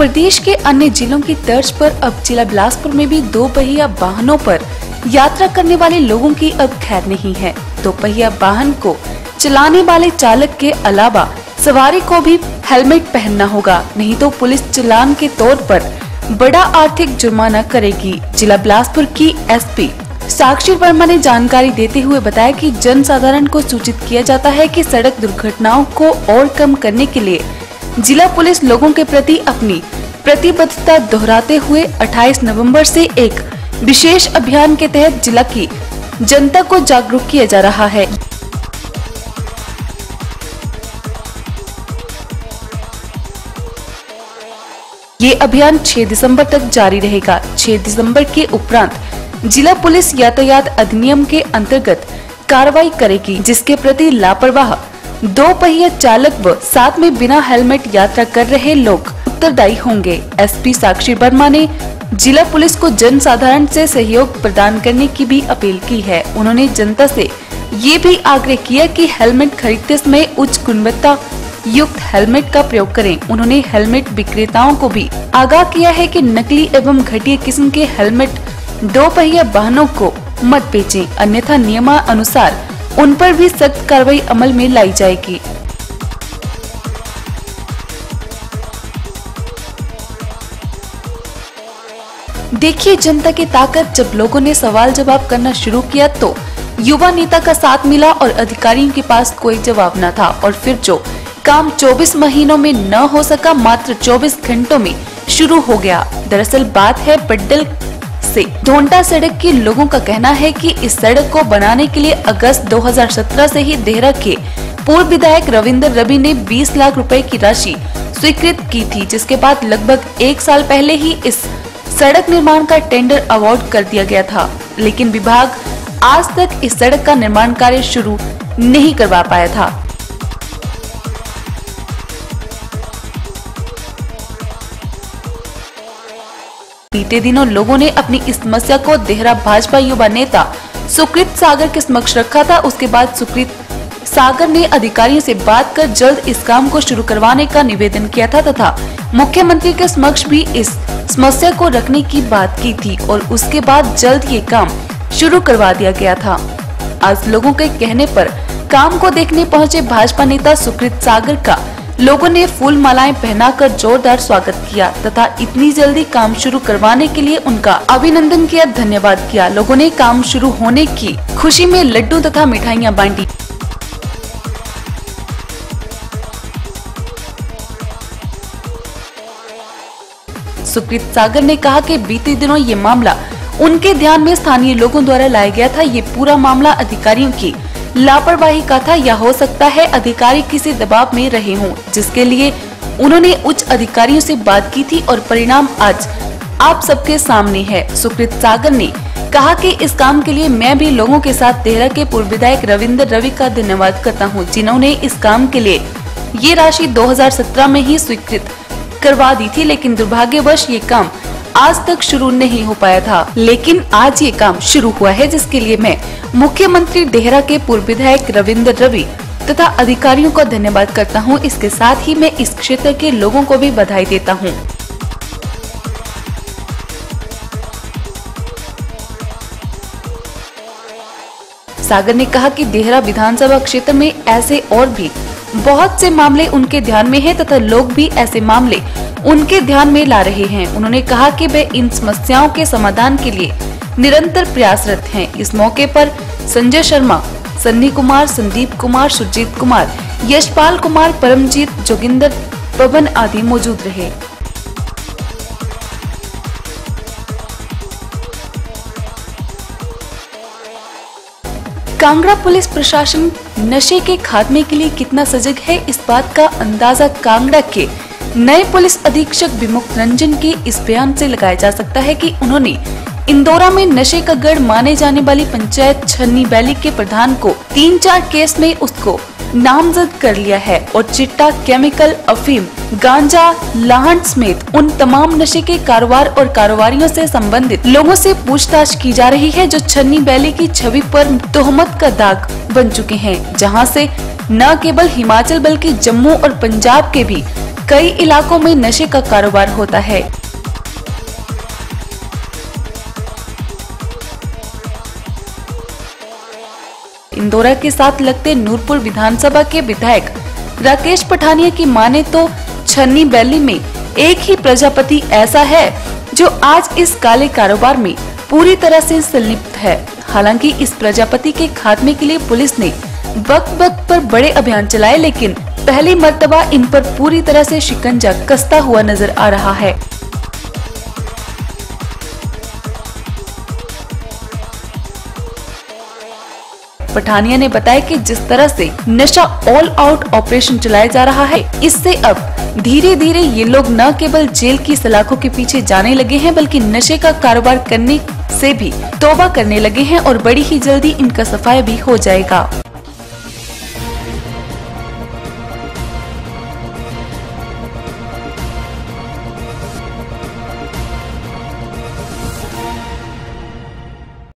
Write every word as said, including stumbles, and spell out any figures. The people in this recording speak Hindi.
प्रदेश के अन्य जिलों की तर्ज पर अब जिला बिलासपुर में भी दो पहिया वाहनों पर यात्रा करने वाले लोगों की अब खैर नहीं है। दो पहिया वाहन को चलाने वाले चालक के अलावा सवारी को भी हेलमेट पहनना होगा, नहीं तो पुलिस चालान के तौर पर बड़ा आर्थिक जुर्माना करेगी। जिला बिलासपुर की एसपी साक्षी वर्मा ने जानकारी देते हुए बताया कि जन साधारण को सूचित किया जाता है कि सड़क दुर्घटनाओं को और कम करने के लिए जिला पुलिस लोगों के प्रति अपनी प्रतिबद्धता दोहराते हुए अट्ठाईस नवंबर से एक विशेष अभियान के तहत जिला की जनता को जागरूक किया जा रहा है। ये अभियान छह दिसंबर तक जारी रहेगा। छह दिसंबर के उपरांत जिला पुलिस यातायात अधिनियम के अंतर्गत कार्रवाई करेगी, जिसके प्रति लापरवाह दो पहिया चालक व साथ में बिना हेलमेट यात्रा कर रहे लोग उत्तरदायी होंगे। एसपी साक्षी वर्मा ने जिला पुलिस को जन साधारण से सहयोग प्रदान करने की भी अपील की है। उन्होंने जनता से ये भी आग्रह किया कि हेलमेट खरीदते समय उच्च गुणवत्ता युक्त हेलमेट का प्रयोग करें। उन्होंने हेलमेट विक्रेताओं को भी आगाह किया है कि नकली एवं घटिया किस्म के हेलमेट दो पहिया वाहनों को मत बेचें, अन्यथा नियमानुसार उन पर भी सख्त कार्रवाई अमल में लाई जाएगी। देखिए जनता की ताकत। जब लोगों ने सवाल जवाब करना शुरू किया तो युवा नेता का साथ मिला और अधिकारियों के पास कोई जवाब न था, और फिर जो काम चौबीस महीनों में न हो सका मात्र चौबीस घंटों में शुरू हो गया। दरअसल बात है पड्डल से ढोंटा सड़क के लोगों का कहना है कि इस सड़क को बनाने के लिए अगस्त दो हज़ार सत्रह से ही देहरा के पूर्व विधायक रविंद्र रवि ने बीस लाख रुपए की राशि स्वीकृत की थी, जिसके बाद लगभग एक साल पहले ही इस सड़क निर्माण का टेंडर अवार्ड कर दिया गया था, लेकिन विभाग आज तक इस सड़क का निर्माण कार्य शुरू नहीं करवा पाया था। बीते दिनों लोगों ने अपनी इस समस्या को देहरा भाजपा युवा नेता सुकृत सागर के समक्ष रखा था। उसके बाद सुकृत सागर ने अधिकारियों से बात कर जल्द इस काम को शुरू करवाने का निवेदन किया था तथा मुख्यमंत्री के समक्ष भी इस समस्या को रखने की बात की थी, और उसके बाद जल्द ये काम शुरू करवा दिया गया था। आज लोगों के कहने पर काम को देखने पहुंचे भाजपा नेता सुकृत सागर का लोगों ने फूल मालाएं पहनाकर जोरदार स्वागत किया तथा इतनी जल्दी काम शुरू करवाने के लिए उनका अभिनंदन किया, धन्यवाद किया। लोगों ने काम शुरू होने की खुशी में लड्डू तथा मिठाइयां बांटी। सुकृत सागर ने कहा कि बीते दिनों ये मामला उनके ध्यान में स्थानीय लोगों द्वारा लाया गया था। ये पूरा मामला अधिकारियों की लापरवाही का था, या हो सकता है अधिकारी किसी दबाव में रहे हों, जिसके लिए उन्होंने उच्च अधिकारियों से बात की थी और परिणाम आज आप सबके सामने है। सुकृत सागर ने कहा कि इस काम के लिए मैं भी लोगों के साथ देहरा के पूर्व विधायक रविंद्र रवि का धन्यवाद करता हूं, जिन्होंने इस काम के लिए ये राशि दो हज़ार सत्रह में ही स्वीकृत करवा दी थी, लेकिन दुर्भाग्यवश ये काम आज तक शुरू नहीं हो पाया था। लेकिन आज ये काम शुरू हुआ है, जिसके लिए मैं मुख्यमंत्री देहरा के पूर्व विधायक रविंद्र रवि तथा अधिकारियों को धन्यवाद करता हूं। इसके साथ ही मैं इस क्षेत्र के लोगों को भी बधाई देता हूं। सागर ने कहा कि देहरा विधानसभा क्षेत्र में ऐसे और भी बहुत से मामले उनके ध्यान में हैं तथा लोग भी ऐसे मामले उनके ध्यान में ला रहे हैं। उन्होंने कहा कि वे इन समस्याओं के समाधान के लिए निरंतर प्रयासरत हैं। इस मौके पर संजय शर्मा, सन्नी कुमार, संदीप कुमार, सुरजीत कुमार, यशपाल कुमार, परमजीत, जोगिंदर, पवन आदि मौजूद रहे। कांगड़ा पुलिस प्रशासन नशे के खात्मे के लिए कितना सजग है, इस बात का अंदाजा कांगड़ा के नए पुलिस अधीक्षक विमुक्त रंजन के इस बयान से लगाया जा सकता है कि उन्होंने इंदौरा में नशे का गढ़ माने जाने वाली पंचायत छन्नी वैली के प्रधान को तीन चार केस में उसको नामजद कर लिया है और चिट्टा, केमिकल, अफीम, गांजा, लाहन समेत उन तमाम नशे के कारोबार और कारोबारियों से संबंधित लोगों से पूछताछ की जा रही है, जो छन्नी वैली की छवि पर तोहमत का दाग बन चुके हैं, जहां से न केवल हिमाचल बल्कि जम्मू और पंजाब के भी कई इलाकों में नशे का कारोबार होता है। इंदौरा के साथ लगते नूरपुर विधानसभा के विधायक राकेश पठानिया की माने तो छन्नी बैली में एक ही प्रजापति ऐसा है जो आज इस काले कारोबार में पूरी तरह से संलिप्त है। हालांकि इस प्रजापति के खात्मे के लिए पुलिस ने वक्त वक्त पर बड़े अभियान चलाए, लेकिन पहली मर्तबा इन पर पूरी तरह से शिकंजा कसता हुआ नजर आ रहा है। पठानिया ने बताया कि जिस तरह से नशा ऑल आउट ऑपरेशन चलाया जा रहा है, इससे अब धीरे धीरे ये लोग न केवल जेल की सलाखों के पीछे जाने लगे हैं, बल्कि नशे का कारोबार करने से भी तौबा करने लगे हैं और बड़ी ही जल्दी इनका सफाया भी हो जाएगा।